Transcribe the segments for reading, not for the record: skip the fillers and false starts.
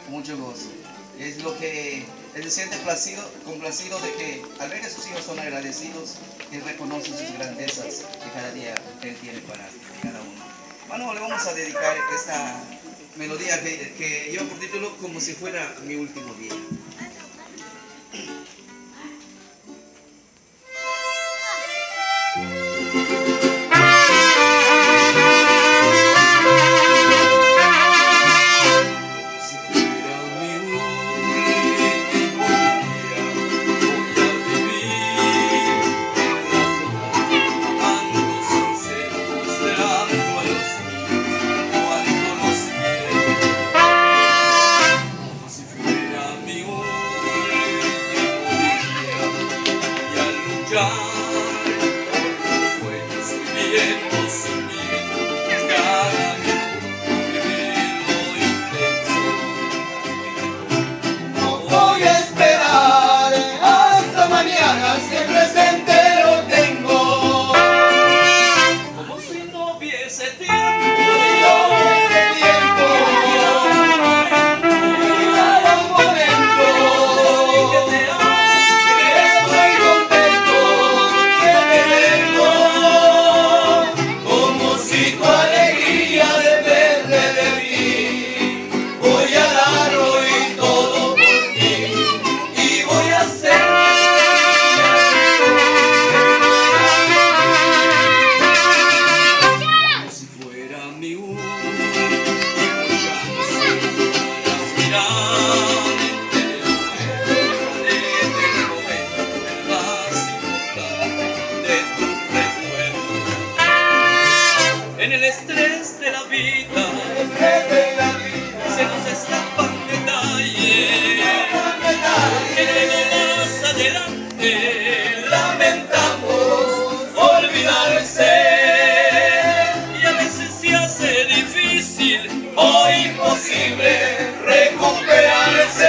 con mucho gozo. Es lo que él se siente complacido de que al ver que sus hijos son agradecidos, él reconoce sus grandezas que cada día él tiene para cada uno. Bueno, le vamos a dedicar esta melodía que lleva por título Como si fuera mi último día. En el estrés de la vida se nos escapan detalles que luego más adelante lamentamos olvidarse, y a veces se hace difícil o imposible recuperarse,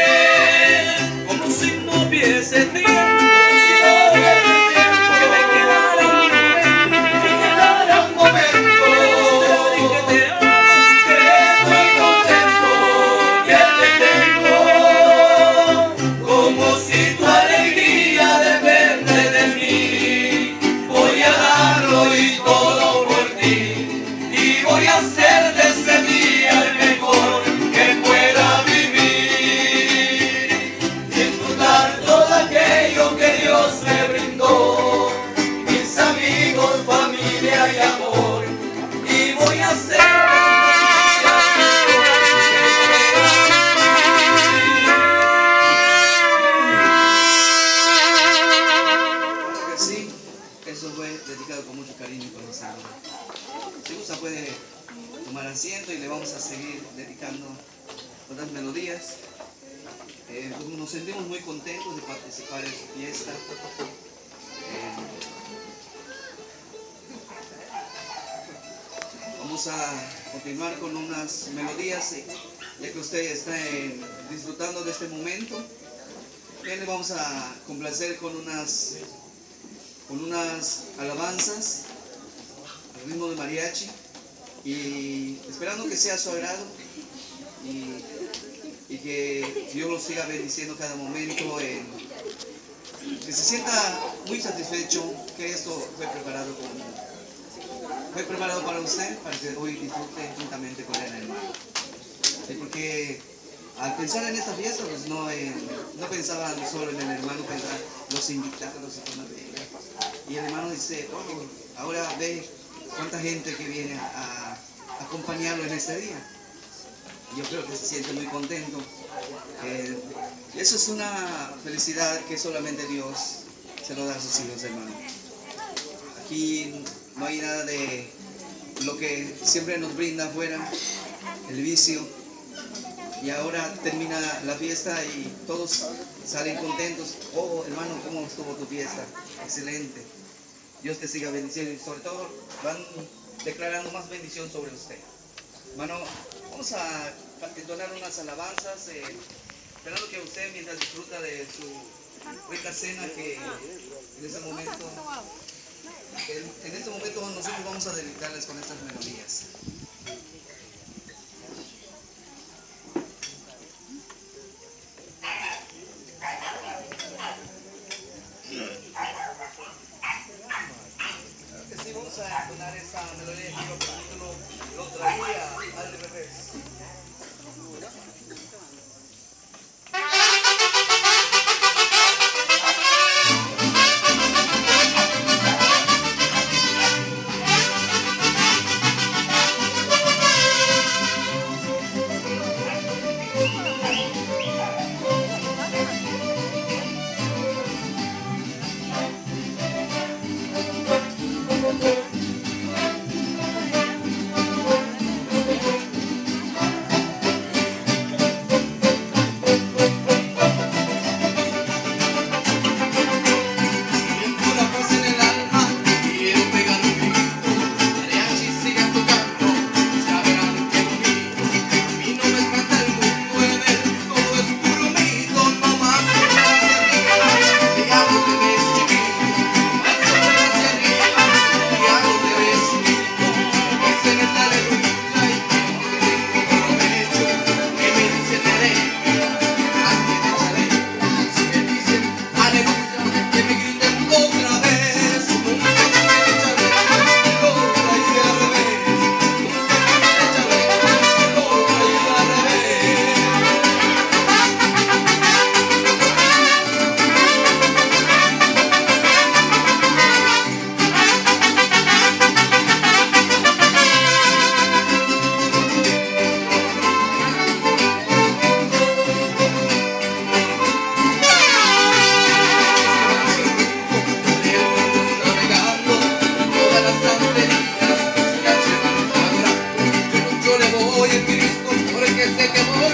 como si no hubiese tiempo. Dedicado con mucho cariño y con amor. Si gusta puede tomar asiento y le vamos a seguir dedicando otras melodías. Nos sentimos muy contentos de participar en su fiesta. Vamos a continuar con unas melodías, ya que usted está disfrutando de este momento. Bien, le vamos a complacer con unas alabanzas al ritmo de mariachi, y esperando que sea a su agrado y que Dios los siga bendiciendo cada momento, que se sienta muy satisfecho que esto fue preparado para usted, para que hoy disfrute juntamente con el hermano. Sí, porque al pensar en esta fiesta, pues no pensaba solo en el hermano, pensaba los invitados y todo. Y el hermano dice, oh, ahora ve cuánta gente que viene a acompañarlo en este día. Y yo creo que se siente muy contento. Y eso es una felicidad que solamente Dios se lo da a sus hijos, hermano. Aquí no hay nada de lo que siempre nos brinda afuera, el vicio. Y ahora termina la fiesta y todos salen contentos. Oh, hermano, ¿cómo estuvo tu fiesta? Excelente. Dios te siga bendiciendo y sobre todo van declarando más bendición sobre usted. Hermano, vamos a entonar unas alabanzas, esperando que usted, mientras disfruta de su rica cena, que en este momento nosotros vamos a dedicarles con estas melodías.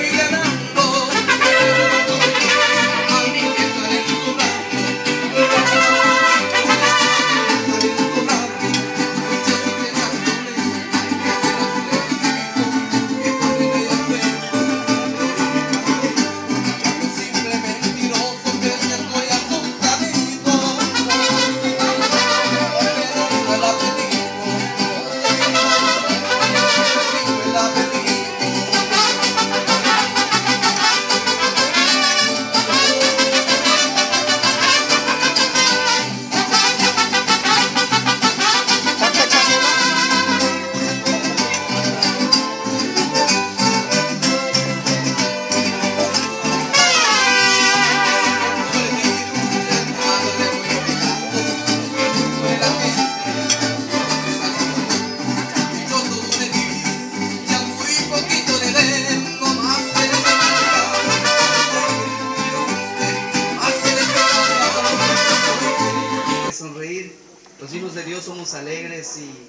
Los hijos de Dios somos alegres y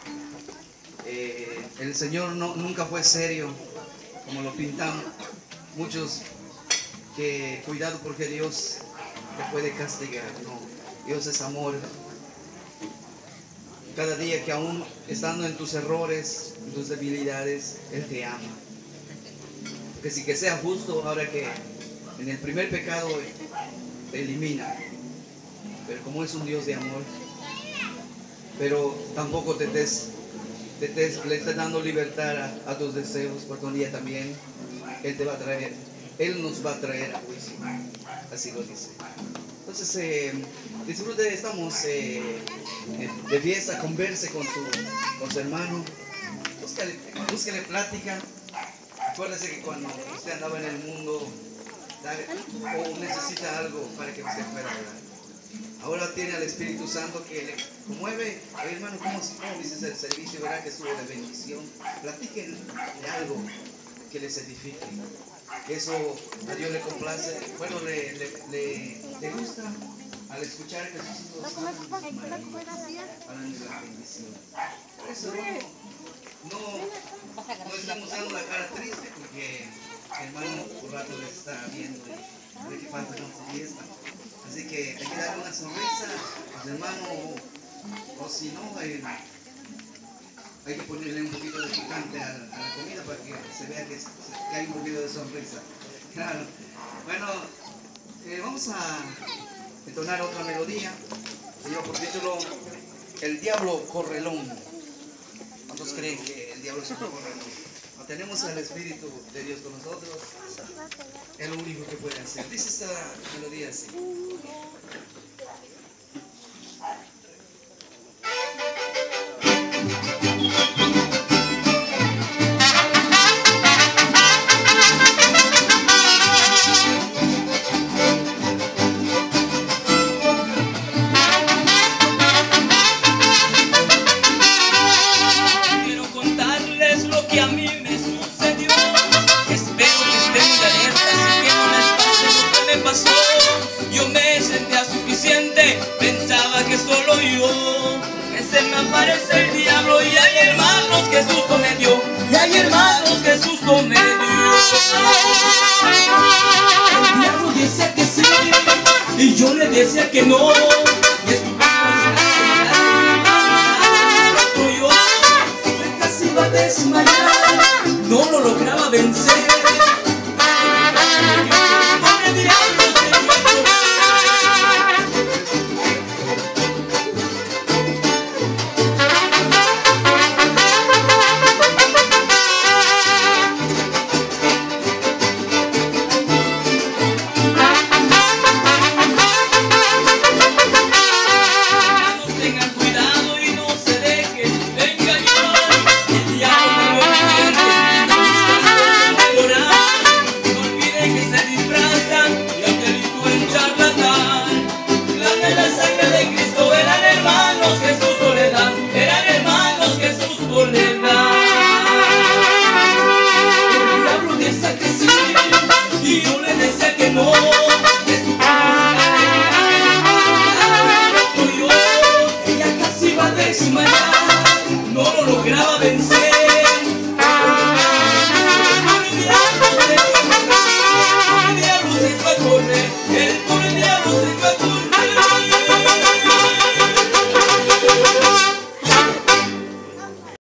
el Señor nunca fue serio como lo pintan muchos, que cuidado porque Dios te puede castigar. No, Dios es amor. Cada día que aún estando en tus errores, en tus debilidades, Él te ama. Que si que sea justo, ahora que en el primer pecado te elimina, pero como es un Dios de amor, pero tampoco le estás dando libertad a tus deseos, porque un día también Él te va a traer, Él nos va a traer a juicio, así lo dice. Entonces, disfrute, estamos de fiesta, converse con su hermano, búsquele plática. Acuérdese que cuando usted andaba en el mundo o necesita algo para que usted pueda hablar. Ahora tiene al Espíritu Santo que le conmueve. Oye, hermano, ¿cómo dices el servicio? ¿Verdad que estuvo de bendición? Platiquen de algo que les edifique. Eso a Dios le complace. Bueno, le gusta al escuchar que sus hijos hablan de la bendición. Por eso no estamos dando la cara triste porque el hermano por rato les está viendo y ve que falta con su fiesta. Así que hay que darle una sonrisa al hermano, o si no, hay que ponerle un poquito de picante a la comida para que se vea que hay un poquito de sonrisa. Claro. Bueno, vamos a entonar otra melodía. Se lleva por título El Diablo Correlón. ¿Cuántos creen que el diablo es un correlón? Tenemos al Espíritu de Dios con nosotros. Es lo único que puede hacer. Dice esta melodía así. Quiero contarles lo que a mí me sucedió. Espero que estén muy alertas y que no les pase lo que me pasó. Yo me sentía suficiente, pensaba que solo yo, que se me aparece el diablo. Y hay hermanos que susto me dio, y hay hermanos que susto me dio. El diablo decía que sí y yo le decía que no.